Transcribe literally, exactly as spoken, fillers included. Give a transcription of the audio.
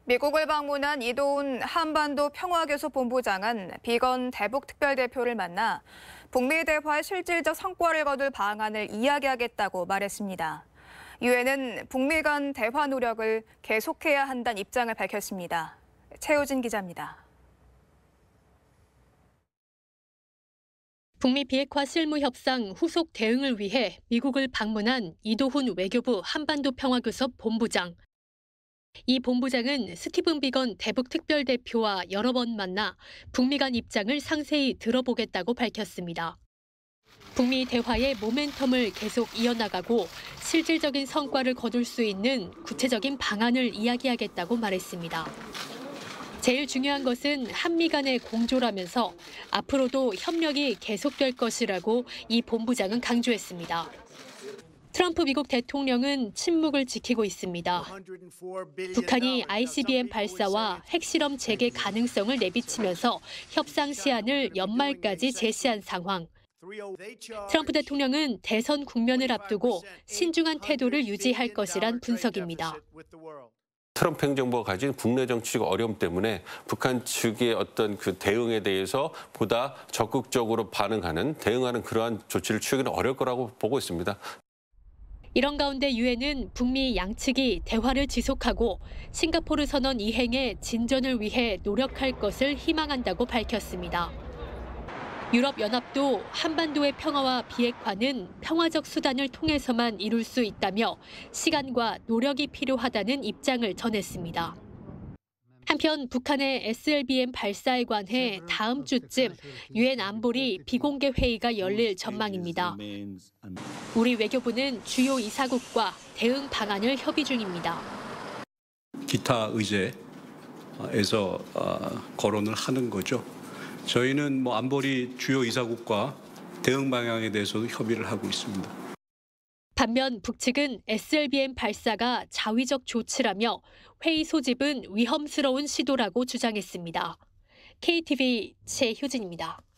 미국을 방문한 이도훈 한반도 평화교섭본부장은 비건 대북 특별대표를 만나 북미 대화의 실질적 성과를 거둘 방안을 이야기하겠다고 말했습니다. 유엔은 북미 간 대화 노력을 계속해야 한다는 입장을 밝혔습니다. 최효진 기자입니다. 북미 비핵화 실무 협상 후속 대응을 위해 미국을 방문한 이도훈 외교부 한반도 평화교섭 본부장. 이 본부장은 스티븐 비건 대북 특별대표와 여러 번 만나 북미 간 입장을 상세히 들어보겠다고 밝혔습니다. 북미 대화의 모멘텀을 계속 이어나가고 실질적인 성과를 거둘 수 있는 구체적인 방안을 이야기하겠다고 말했습니다. 제일 중요한 것은 한미 간의 공조라면서 앞으로도 협력이 계속될 것이라고 이 본부장은 강조했습니다. 트럼프 미국 대통령은 침묵을 지키고 있습니다. 북한이 아이씨비엠 발사와 핵실험 재개 가능성을 내비치면서 협상 시한을 연말까지 제시한 상황. 트럼프 대통령은 대선 국면을 앞두고 신중한 태도를 유지할 것이란 분석입니다. 트럼프 행정부가 가진 국내 정치적 어려움 때문에 북한 측의 어떤 그 대응에 대해서 보다 적극적으로 반응하는, 대응하는 그러한 조치를 취하기는 어려울 거라고 보고 있습니다. 이런 가운데 유엔은 북미 양측이 대화를 지속하고 싱가포르 선언 이행의 진전을 위해 노력할 것을 희망한다고 밝혔습니다. 유럽연합도 한반도의 평화와 비핵화는 평화적 수단을 통해서만 이룰 수 있다며 시간과 노력이 필요하다는 입장을 전했습니다. 한편 북한의 에스엘비엠 발사에 관해 다음 주쯤 유엔 안보리 비공개 회의가 열릴 전망입니다. 우리 외교부는 주요 이사국과 대응 방안을 협의 중입니다. 기타 의제에서 거론을 하는 거죠. 저희는 뭐 안보리 주요 이사국과 대응 방향에 대해서도 협의를 하고 있습니다. 반면 북측은 에스엘비엠 발사가 자위적 조치라며 회의 소집은 위험스러운 시도라고 주장했습니다. 케이티비 최효진입니다.